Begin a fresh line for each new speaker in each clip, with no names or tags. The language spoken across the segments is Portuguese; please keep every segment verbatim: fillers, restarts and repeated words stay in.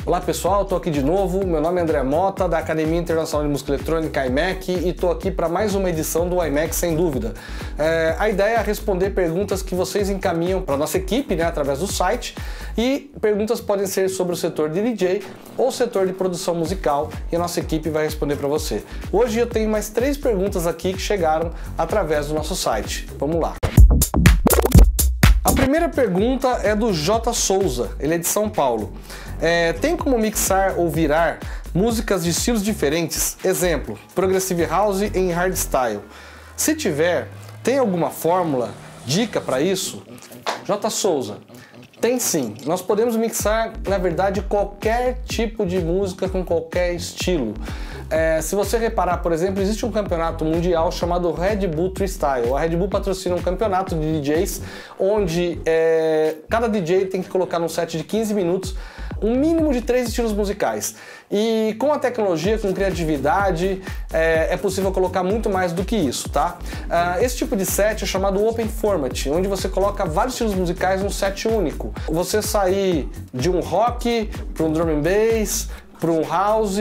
Olá pessoal, estou aqui de novo, meu nome é André Mota, da Academia Internacional de Música Eletrônica I M E C, e estou aqui para mais uma edição do I M E C Sem Dúvida. É, a ideia é responder perguntas que vocês encaminham para a nossa equipe, né, através do site, e perguntas podem ser sobre o setor de D J ou o setor de produção musical, e a nossa equipe vai responder para você. Hoje eu tenho mais três perguntas aqui que chegaram através do nosso site. Vamos lá. A primeira pergunta é do J. Souza, ele é de São Paulo. É, tem como mixar ou virar músicas de estilos diferentes? Exemplo, Progressive House em Hardstyle. Se tiver, tem alguma fórmula, dica para isso? J. Souza, tem sim. Nós podemos mixar, na verdade, qualquer tipo de música com qualquer estilo. É, se você reparar, por exemplo, existe um campeonato mundial chamado Red Bull Freestyle. A Red Bull patrocina um campeonato de D Js onde é, cada D J tem que colocar num set de quinze minutos um mínimo de três estilos musicais. E com a tecnologia, com criatividade, é, é possível colocar muito mais do que isso, tá? Uh, esse tipo de set é chamado Open Format, onde você coloca vários estilos musicais num set único. Você sair de um rock para um drum and bass, para um house,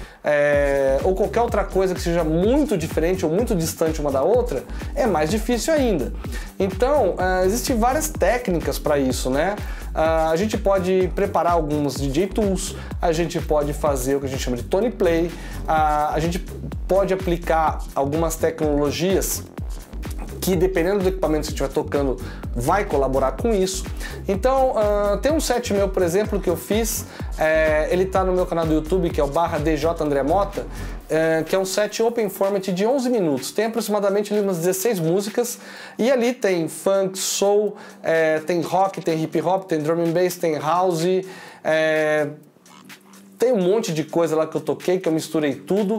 é, ou qualquer outra coisa que seja muito diferente ou muito distante uma da outra, é mais difícil ainda. Então, uh, existem várias técnicas para isso, né? Uh, a gente pode preparar alguns D J Tools, a gente pode fazer o que a gente chama de Tone Play, uh, a gente pode aplicar algumas tecnologias que, dependendo do equipamento que você estiver tocando, vai colaborar com isso. Então, uh, tem um set meu, por exemplo, que eu fiz, é, ele está no meu canal do YouTube, que é o barra D J André Mota, é, que é um set Open Format de onze minutos. Tem aproximadamente ali umas dezesseis músicas, e ali tem funk, soul, é, tem rock, tem hip hop, tem drum and bass, tem house, é, tem um monte de coisa lá que eu toquei, que eu misturei tudo.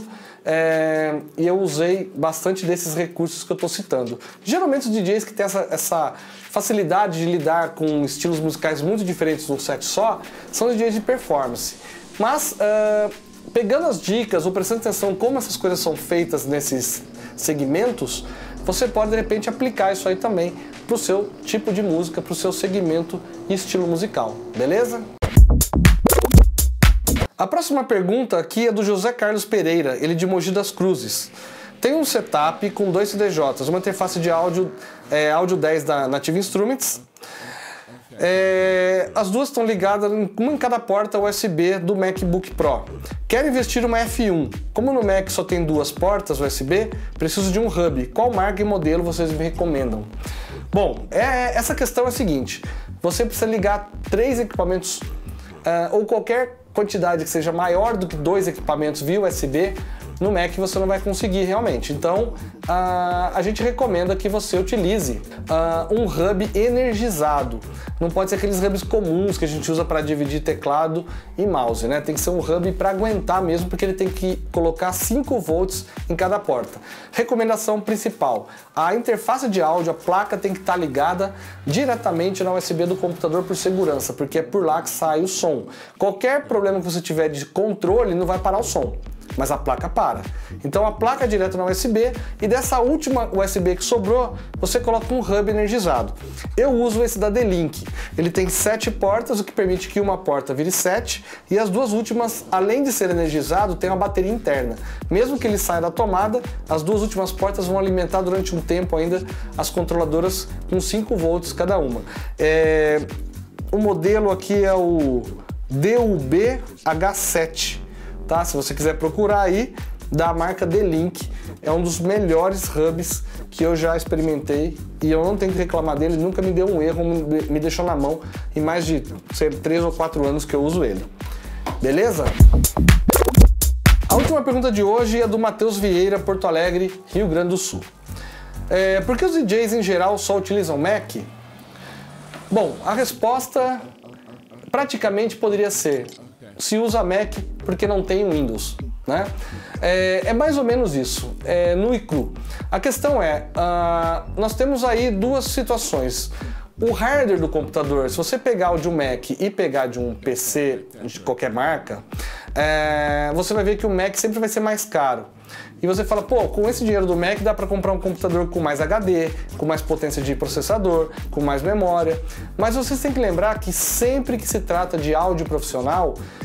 É, e eu usei bastante desses recursos que eu estou citando. Geralmente os D Js que têm essa, essa facilidade de lidar com estilos musicais muito diferentes num set só, são os D Js de performance. Mas, uh, pegando as dicas ou prestando atenção como essas coisas são feitas nesses segmentos, você pode de repente aplicar isso aí também para o seu tipo de música, para o seu segmento e estilo musical, beleza? A próxima pergunta aqui é do José Carlos Pereira, ele de Mogi das Cruzes. Tem um setup com dois C D Js, uma interface de áudio, é, áudio dez da Native Instruments. É, as duas estão ligadas, uma em cada porta U S B do MacBook Pro. Quero investir uma F um. Como no Mac só tem duas portas U S B, preciso de um hub. Qual marca e modelo vocês me recomendam? Bom, é, essa questão é a seguinte. Você precisa ligar três equipamentos uh, ou qualquer quantidade que seja maior do que dois equipamentos via U S B, no Mac você não vai conseguir realmente. Então, uh, a gente recomenda que você utilize uh, um hub energizado. Não pode ser aqueles hubs comuns que a gente usa para dividir teclado e mouse, né? Tem que ser um hub para aguentar mesmo, porque ele tem que colocar cinco volts em cada porta. Recomendação principal: a interface de áudio, a placa tem que estar ligada diretamente na U S B do computador por segurança, porque é por lá que sai o som. Qualquer problema que você tiver de controle não vai parar o som, mas a placa para. Então a placa é direto na U S B, e dessa última U S B que sobrou, você coloca um hub energizado. Eu uso esse da D-Link. Ele tem sete portas, o que permite que uma porta vire sete, e as duas últimas, além de ser energizado, tem uma bateria interna. Mesmo que ele saia da tomada, as duas últimas portas vão alimentar durante um tempo ainda as controladoras com cinco volts cada uma. É... O modelo aqui é o D U B H sete. Tá? Se você quiser procurar aí, da marca D-Link, é um dos melhores hubs que eu já experimentei, e eu não tenho que reclamar dele, nunca me deu um erro, me deixou na mão em mais de sei, três ou quatro anos que eu uso ele. Beleza? A última pergunta de hoje é do Matheus Vieira, Porto Alegre, Rio Grande do Sul. É, por que os D Js em geral só utilizam Mac? Bom, a resposta praticamente poderia ser: se usa Mac porque não tem Windows, né? É, é mais ou menos isso, é nu e cru. A questão é, uh, nós temos aí duas situações. O hardware do computador, se você pegar o de um Mac e pegar de um P C de qualquer marca, é, você vai ver que o Mac sempre vai ser mais caro. E você fala, pô, com esse dinheiro do Mac dá para comprar um computador com mais H D, com mais potência de processador, com mais memória. Mas vocês têm que lembrar que sempre que se trata de áudio profissional,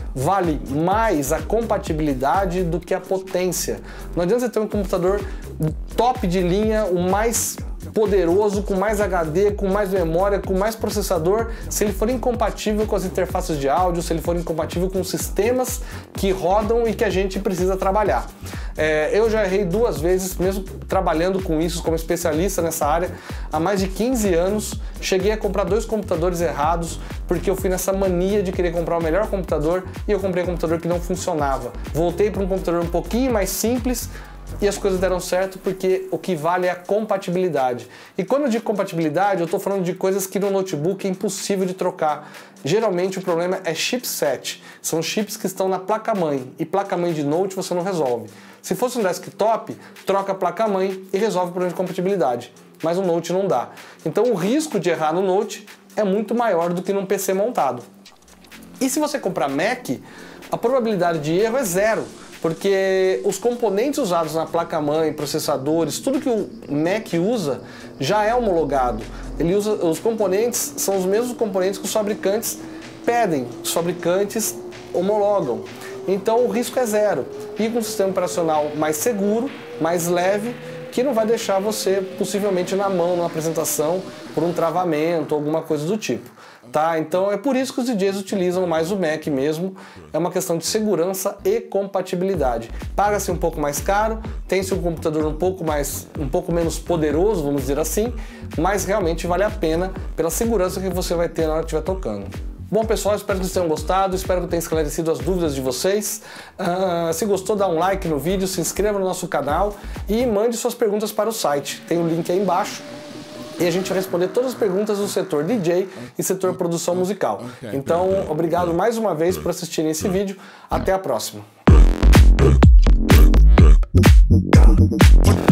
vale mais a compatibilidade do que a potência. Não adianta você ter um computador top de linha, o mais poderoso, com mais H D, com mais memória, com mais processador, se ele for incompatível com as interfaces de áudio, se ele for incompatível com sistemas que rodam e que a gente precisa trabalhar. É, eu já errei duas vezes, mesmo trabalhando com isso como especialista nessa área, há mais de quinze anos, cheguei a comprar dois computadores errados, porque eu fui nessa mania de querer comprar o melhor computador e eu comprei um computador que não funcionava. Voltei para um computador um pouquinho mais simples, e as coisas deram certo porque o que vale é a compatibilidade. E quando eu digo compatibilidade, eu estou falando de coisas que no notebook é impossível de trocar. Geralmente o problema é chipset. São chips que estão na placa-mãe. E placa-mãe de note você não resolve. Se fosse um desktop, troca a placa-mãe e resolve o problema de compatibilidade. Mas o note não dá. Então o risco de errar no note é muito maior do que num P C montado. E se você comprar Mac, a probabilidade de erro é zero. Porque os componentes usados na placa-mãe, processadores, tudo que o Mac usa já é homologado. Ele usa, os componentes são os mesmos componentes que os fabricantes pedem, os fabricantes homologam. Então o risco é zero. E com um sistema operacional mais seguro, mais leve, que não vai deixar você possivelmente na mão numa apresentação por um travamento ou alguma coisa do tipo. Tá? Então é por isso que os D Js utilizam mais o Mac mesmo, é uma questão de segurança e compatibilidade. Paga-se um pouco mais caro, tem-se um computador um pouco, mais, um pouco menos poderoso, vamos dizer assim, mas realmente vale a pena pela segurança que você vai ter na hora que estiver tocando. Bom pessoal, espero que vocês tenham gostado, espero que tenha esclarecido as dúvidas de vocês. Uh, se gostou, dá um like no vídeo, se inscreva no nosso canal e mande suas perguntas para o site, tem o link aí embaixo. E a gente vai responder todas as perguntas do setor D J e setor produção musical. Então, obrigado mais uma vez por assistirem esse vídeo. Até a próxima.